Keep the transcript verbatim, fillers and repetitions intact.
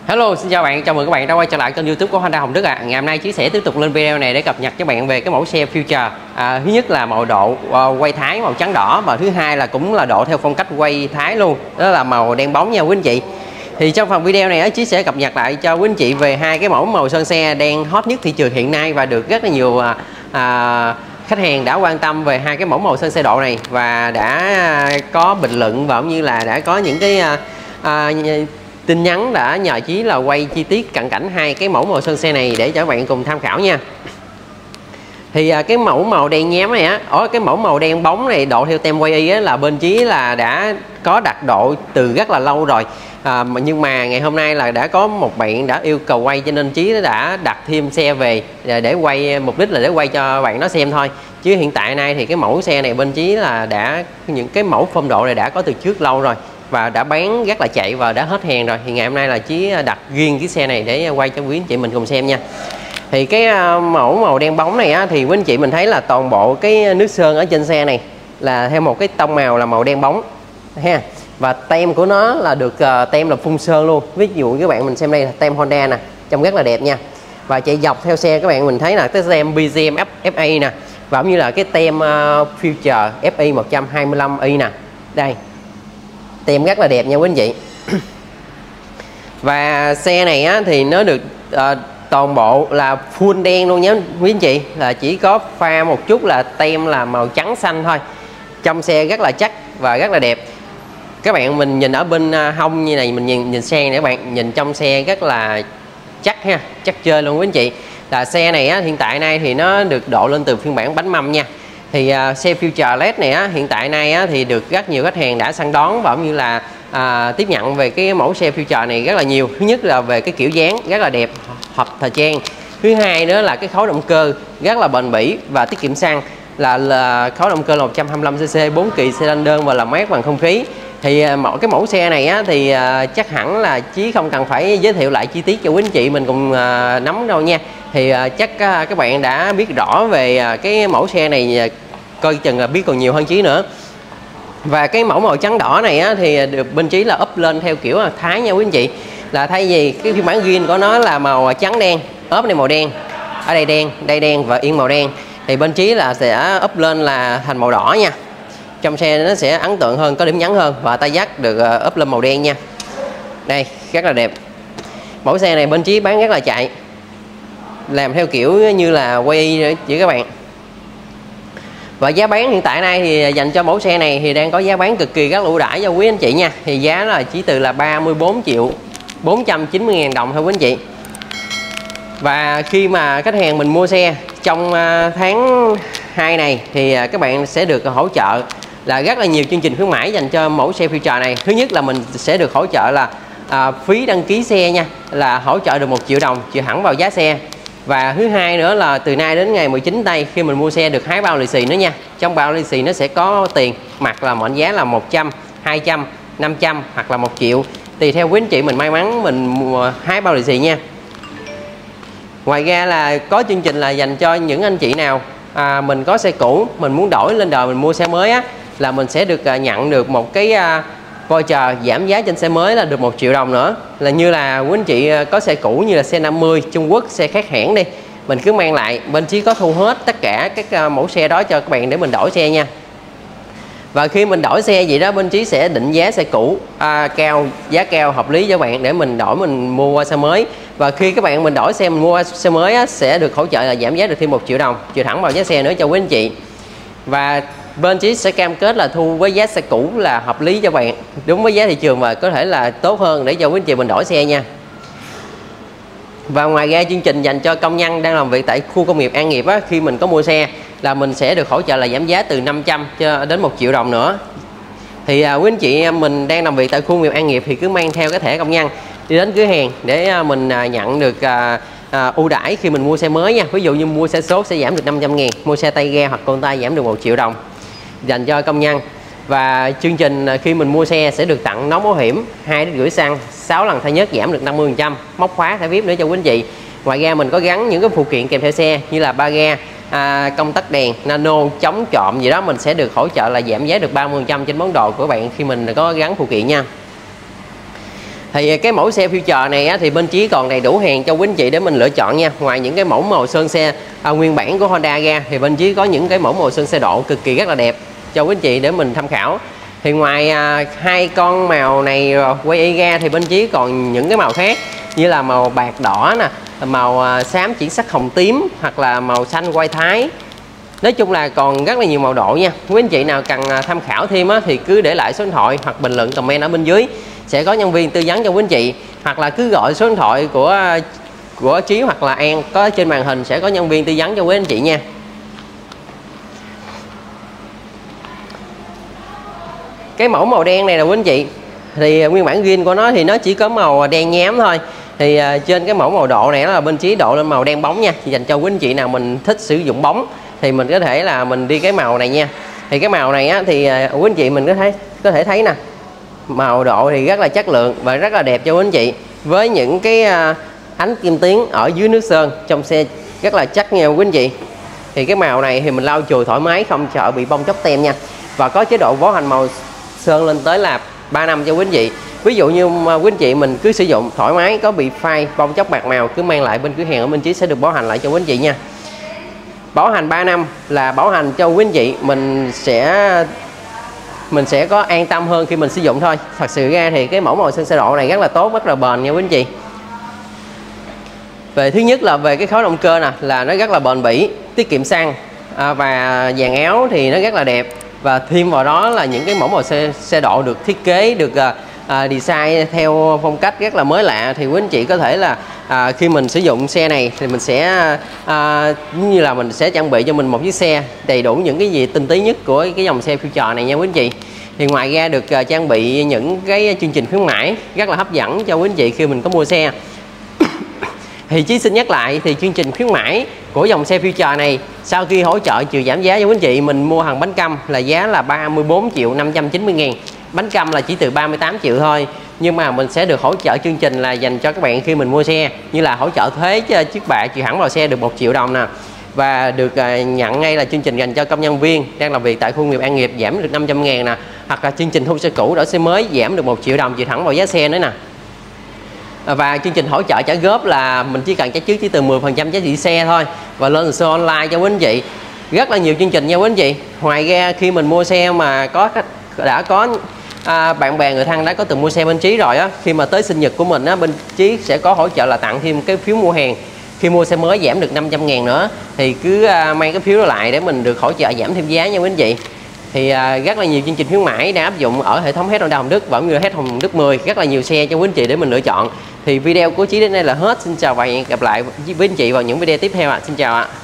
Hello, xin chào bạn, chào mừng các bạn đã quay trở lại kênh YouTube của Honda Hồng Đức ạ. À. Ngày hôm nay Chí sẽ tiếp tục lên video này để cập nhật cho bạn về cái mẫu xe Future. À, thứ nhất là màu độ uh, quay Thái màu trắng đỏ, và thứ hai là cũng là độ theo phong cách quay Thái luôn, đó là màu đen bóng nha quý anh chị. Thì trong phần video này Chí sẽ cập nhật lại cho quý anh chị về hai cái mẫu màu sơn xe đang hot nhất thị trường hiện nay và được rất là nhiều uh, uh, khách hàng đã quan tâm về hai cái mẫu màu sơn xe độ này và đã có bình luận và cũng như là đã có những cái uh, uh, tin nhắn đã nhờ Chí là quay chi tiết cận cảnh hai cái mẫu màu sơn xe này để cho các bạn cùng tham khảo nha. Thì cái mẫu màu đen nhám này á, ở cái mẫu màu đen bóng này độ theo tem quay y á, là bên Chí là đã có đặt độ từ rất là lâu rồi. À, nhưng mà ngày hôm nay là đã có một bạn đã yêu cầu quay, cho nên Chí đã đặt thêm xe về để quay, mục đích là để quay cho bạn nó xem thôi. Chứ hiện tại nay thì cái mẫu xe này bên Chí là đã những cái mẫu phông độ này đã có từ trước lâu rồi và đã bán rất là chạy và đã hết hàng rồi. Thì ngày hôm nay là Chí đặt riêng cái xe này để quay cho quý anh chị mình cùng xem nha. Thì cái mẫu màu đen bóng này á, thì quý anh chị mình thấy là toàn bộ cái nước sơn ở trên xe này là theo một cái tông màu là màu đen bóng ha. Và tem của nó là được uh, tem là phun sơn luôn. Ví dụ các bạn mình xem đây là tem Honda nè, trông rất là đẹp nha. Và chạy dọc theo xe các bạn mình thấy là cái tem bê giê em ép a nè, và cũng như là cái tem uh, Future ép i một hai lăm i nè. Đây, tem rất là đẹp nha quý anh chị. Và xe này á, thì nó được uh, toàn bộ là full đen luôn nhé quý anh chị, là chỉ có pha một chút là tem là màu trắng xanh thôi. Trong xe rất là chắc và rất là đẹp. Các bạn mình nhìn ở bên hông như này, mình nhìn nhìn xe để các bạn nhìn trong xe rất là chắc ha, chắc chơi luôn quý anh chị. Là xe này á, hiện tại nay thì nó được độ lên từ phiên bản bánh mâm nha. Thì uh, xe Future led này á, hiện tại nay á, thì được rất nhiều khách hàng đã săn đón và cũng như là uh, tiếp nhận về cái mẫu xe Future này rất là nhiều. Thứ nhất là về cái kiểu dáng rất là đẹp, hợp thời trang. Thứ hai nữa là cái khối động cơ rất là bền bỉ và tiết kiệm xăng, là, là khối động cơ là một trăm hai mươi lăm xê xê, bốn kỳ xi lanh đơn và làm mát bằng không khí. Thì mỗi cái mẫu xe này á, thì uh, chắc hẳn là Chí không cần phải giới thiệu lại chi tiết cho quý anh chị mình cùng uh, nắm đâu nha. Thì uh, chắc uh, các bạn đã biết rõ về uh, cái mẫu xe này, uh, coi chừng là biết còn nhiều hơn Chí nữa. Và cái mẫu màu trắng đỏ này á, thì được bên Chí là up lên theo kiểu là Thái nha quý anh chị. Là thay vì cái phiên bản riêng của nó là màu trắng đen, ốp này màu đen, ở đây đen, đây đen và yên màu đen, thì bên Chí là sẽ up lên là thành màu đỏ nha. Trong xe nó sẽ ấn tượng hơn, có điểm nhấn hơn, và tay dắt được ốp lên màu đen nha. Đây, rất là đẹp. Mẫu xe này bên Chí bán rất là chạy, làm theo kiểu như là quay chỉ các bạn. Và giá bán hiện tại nay thì dành cho mẫu xe này thì đang có giá bán cực kỳ rất là ưu đãi cho quý anh chị nha. Thì giá là chỉ từ là ba mươi bốn triệu bốn trăm chín mươi ngàn đồng thôi quý anh chị. Và khi mà khách hàng mình mua xe trong tháng hai này thì các bạn sẽ được hỗ trợ là rất là nhiều chương trình khuyến mãi dành cho mẫu xe Future này. Thứ nhất là mình sẽ được hỗ trợ là à, phí đăng ký xe nha, là hỗ trợ được một triệu đồng chịu hẳn vào giá xe. Và thứ hai nữa là từ nay đến ngày mười chín tây khi mình mua xe được hái bao lì xì nữa nha. Trong bao lì xì nó sẽ có tiền mặt là mệnh giá là một trăm, hai trăm, năm trăm hoặc là một triệu, tùy theo quý anh chị mình may mắn mình mua hái bao lì xì nha. Ngoài ra là có chương trình là dành cho những anh chị nào à, mình có xe cũ, mình muốn đổi lên đời mình mua xe mới á, là mình sẽ được à, nhận được một cái à, voucher giảm giá trên xe mới là được một triệu đồng nữa. Là như là quý anh chị có xe cũ như là xe năm mươi Trung Quốc, xe khác hãng đi, mình cứ mang lại, bên Chí có thu hết tất cả các à, mẫu xe đó cho các bạn để mình đổi xe nha. Và khi mình đổi xe vậy đó, bên Chí sẽ định giá xe cũ à, cao, giá cao hợp lý cho bạn để mình đổi mình mua qua xe mới. Và khi các bạn mình đổi xe mình mua qua xe mới á, sẽ được hỗ trợ là giảm giá được thêm một triệu đồng trừ thẳng vào giá xe nữa cho quý anh chị. Và bên Chí sẽ cam kết là thu với giá xe cũ là hợp lý cho bạn, đúng với giá thị trường và có thể là tốt hơn để cho quý anh chị mình đổi xe nha. Và ngoài ra chương trình dành cho công nhân đang làm việc tại khu công nghiệp An Nghiệp á, khi mình có mua xe là mình sẽ được hỗ trợ là giảm giá từ năm trăm cho đến một triệu đồng nữa. Thì à, quý anh chị mình đang làm việc tại khu công nghiệp An Nghiệp thì cứ mang theo cái thẻ công nhân đi đến cửa hàng để à, mình à, nhận được à, à, ưu đãi khi mình mua xe mới nha. Ví dụ như mua xe số sẽ giảm được năm trăm ngàn, mua xe tay ga hoặc con tay giảm được một triệu đồng dành cho công nhân. Và chương trình khi mình mua xe sẽ được tặng nón bảo hiểm, hai lít rưỡi xăng, sáu lần thay nhất giảm được năm mươi phần trăm, móc khóa thẻ víp nữa cho quý anh chị. Ngoài ra mình có gắn những cái phụ kiện kèm theo xe như là ba ga, à, công tắc đèn, nano, chống trộm gì đó, mình sẽ được hỗ trợ là giảm giá được ba mươi phần trăm trên món đồ của bạn khi mình có gắn phụ kiện nha. Thì cái mẫu xe Future này á, thì bên Chí còn đầy đủ hàng cho quý anh chị để mình lựa chọn nha. Ngoài những cái mẫu màu sơn xe à, nguyên bản của Honda ra thì bên Chí có những cái mẫu màu sơn xe độ cực kỳ rất là đẹp cho quý anh chị để mình tham khảo. Thì ngoài à, hai con màu này quay y ra thì bên Chí còn những cái màu khác như là màu bạc đỏ nè, màu à, xám chuyển sắc hồng tím, hoặc là màu xanh quay thái. Nói chung là còn rất là nhiều màu độ nha. Quý anh chị nào cần à, tham khảo thêm á, thì cứ để lại số điện thoại hoặc bình luận comment ở bên dưới, sẽ có nhân viên tư vấn cho quý anh chị, hoặc là cứ gọi số điện thoại của của Chí hoặc là An có trên màn hình, sẽ có nhân viên tư vấn cho quý anh chị nha. Cái mẫu màu đen này là quý anh chị, thì nguyên bản zin của nó thì nó chỉ có màu đen nhám thôi. Thì uh, trên cái mẫu màu độ này là bên Chí độ lên màu đen bóng nha, dành cho quý anh chị nào mình thích sử dụng bóng thì mình có thể là mình đi cái màu này nha. Thì cái màu này á, thì uh, quý anh chị mình có thể có thể thấy nè, màu độ thì rất là chất lượng và rất là đẹp cho quý anh chị, với những cái uh, ánh kim tuyến ở dưới nước sơn trong xe rất là chắc nha quý anh chị. Thì cái màu này thì mình lau chùi thoải mái, không sợ bị bong chóc tem nha, và có chế độ bảo hành màu sơn lên tới là ba năm cho quý anh chị. Ví dụ như quý anh chị mình cứ sử dụng thoải mái, có bị phai bong chóc bạc màu, cứ mang lại bên cửa hàng ở bên Chí sẽ được bảo hành lại cho quý anh chị nha. Bảo hành ba năm là bảo hành cho quý anh chị, mình sẽ mình sẽ có an tâm hơn khi mình sử dụng thôi. Thật sự ra thì cái mẫu màu sơn xe độ này rất là tốt, rất là bền nha quý anh chị. Về thứ nhất là về cái khối động cơ nè, là nó rất là bền bỉ, tiết kiệm xăng, à, và dàn áo thì nó rất là đẹp. Và thêm vào đó là những cái mẫu màu xe, xe độ được thiết kế, được à, design theo phong cách rất là mới lạ. Thì quý anh chị có thể là à, khi mình sử dụng xe này thì mình sẽ à, như là mình sẽ trang bị cho mình một chiếc xe đầy đủ những cái gì tinh túy nhất của cái dòng xe Future này nha quý anh chị. Thì ngoài ra được à, trang bị những cái chương trình khuyến mãi rất là hấp dẫn cho quý anh chị khi mình có mua xe. Thì Chí xin nhắc lại, thì chương trình khuyến mãi của dòng xe Future này sau khi hỗ trợ trừ giảm giá cho quý anh chị, mình mua hàng bánh căm là giá là ba mươi bốn triệu năm trăm chín mươi ngàn. Bánh căm là chỉ từ ba mươi tám triệu thôi. Nhưng mà mình sẽ được hỗ trợ chương trình là dành cho các bạn khi mình mua xe, như là hỗ trợ thuế chiếc bạ trừ hẳn vào xe được một triệu đồng nè. Và được nhận ngay là chương trình dành cho công nhân viên đang làm việc tại khu công nghiệp An Nghiệp giảm được năm trăm ngàn nè. Hoặc là chương trình thu xe cũ đổi xe mới giảm được một triệu đồng trừ thẳng vào giá xe nữa nè. Và chương trình hỗ trợ trả góp là mình chỉ cần trả trước chỉ từ mười phần trăm giá trị xe thôi, và lên hồ sơ online cho quý anh chị. Rất là nhiều chương trình nha quý anh chị. Ngoài ra khi mình mua xe mà có đã có à, bạn bè người thân đã có từng mua xe bên Chí rồi á, khi mà tới sinh nhật của mình á, bên Chí sẽ có hỗ trợ là tặng thêm cái phiếu mua hàng. Khi mua xe mới giảm được năm trăm ngàn nữa, thì cứ à, mang cái phiếu đó lại để mình được hỗ trợ giảm thêm giá nha quý anh chị. Thì à, rất là nhiều chương trình khuyến mãi đang áp dụng ở hệ thống hết Honda Hồng Đức và cũng như hết Hồng Đức mười, rất là nhiều xe cho quý anh chị để mình lựa chọn. Thì video của Chí đến đây là hết. Xin chào và hẹn gặp lại với anh chị vào những video tiếp theo ạ. À. Xin chào ạ. À.